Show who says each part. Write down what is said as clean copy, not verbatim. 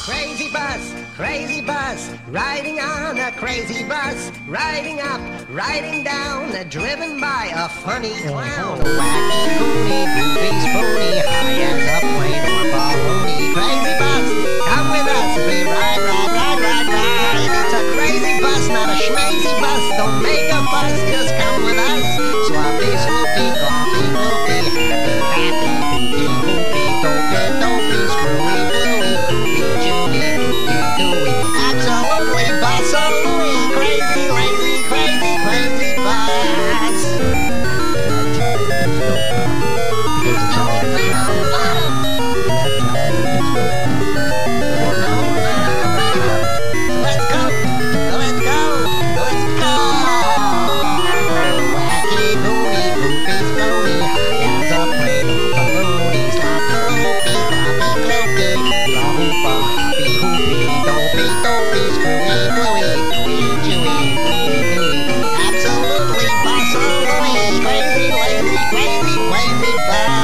Speaker 1: Crazy bus, riding on a crazy bus, riding up, riding down, driven by a funny clown. Wacky, goony, goofy, spoony, high as a plane or balloony. Crazy bus, come with us, we ride, ride, ride, ride, ride. It's a crazy bus, not a schmazy bus. Don't make a fuss, just come with us. Sloppy, swoopy, coffee, goofy, happy, happy, hoopy, hoopy, dopey, dopey, screwy, bluey, goofy, chewy, goofy, gooey. Absolutely, bus-a-looey, crazy, lazy, crazy, crazy bus. Let's go, let's go, let's go. Wacky, goony, goofy, spoony, high as a plane or balloony. Sloppy, loopy, floppy, gloopy, la-hoopa, hoppy, hoopy, dopey, dopey, screwy, bluey, gooey, chewy, gooey, gooey. Absolutely, bus-a-looey, crazy, lazy, crazy, crazy bus.